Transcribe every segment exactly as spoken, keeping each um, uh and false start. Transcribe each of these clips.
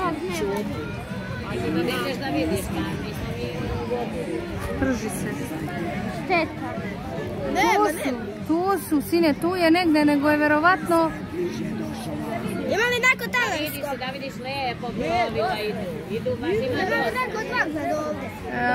Ajde da nećeš da vidiš, kaj nismo mi u vodu. Prži se. Šteta. Tu su, tu su, sine, tu je negde, nego je verovatno... Ima li neko tamo? Vidi se da vidiš lepo, plovila idu. Idu baš ima Ima li dosta. neko tvog za ovdje?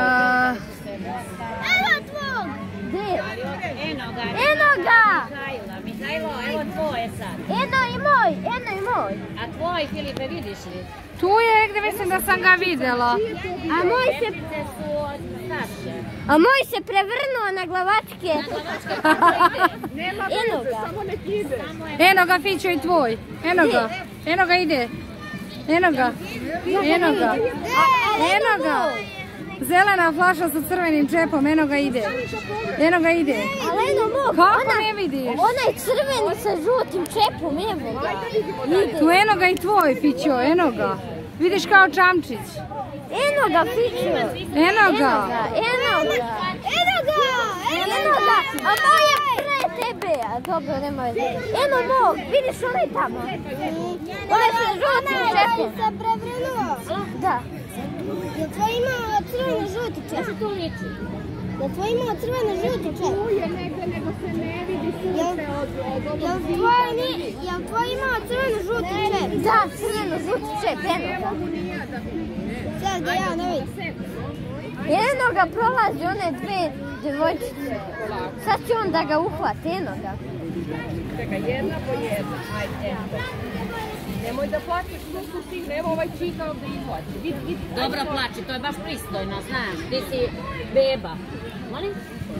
Uh, Evo tvog! Gdje? Eno ga. Eno ga! Mihajlo, Mihajlo, evo tvoje sad. Eno i moj, eno i moj. A tvoj, Filipe, vidiš li? tu je negde, mislim da sam ga videla. A moj se... Pepice su od Saše. A moj se prevrnuo na glavačke. Na glavačke kako ide? Nema Eno veze, ga. samo nek ide. Eno ga, Fićo, i tvoj. Eno ga. Eno ga ide. Eno ga. Eno ga. Eno ga. Zelena flaša sa crvenim čepom. Eno ga ide. Eno ga ide. Ali eno mog. Kako ne vidiš? Onaj crveni sa žutim čepom, evo ga. Tu eno ga i tvoj, Fićo. Eno ga. Vidiš kao čamčić. Eno ga, Fićo. Eno ga. Eno ga. Eno ga. Eno ga. A moj je pre tebe. A dobro, nema veze. Eno mog. Vidiš onaj tamo. Onaj sa žutim čepom. Onaj se prevrnuo. Da. Jel tvoj imao crveno-žuti čep? Ja se tu liči. Jel tvoj imao crveno-žuti čep? Tu je negde, nego se ne vidi sunce od ovog. Jel tvoj, ni, jel tvoj imao crveno-žuti čep? Da, crveno-žuti čep, eno ga. Sad ga ja ne vidim. Eno ga prolazi one dve djevojčice. Sad će on da ga uhvati, eno ga. Čekaj, jedna po jedna. Ajde, evo. Nemoj da plaćeš, što su stigne. Evo ovaj čika ovdje izlači. Vidi, vidi. Dobro plači, to je baš pristojno, znaš. Ti si beba. Molim?